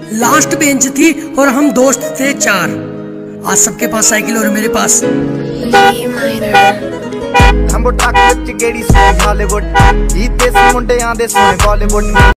Last bench थी और हम दोस्त थे 4। आज सबके पास साइकिल और मेरे पास हम बॉलीवुड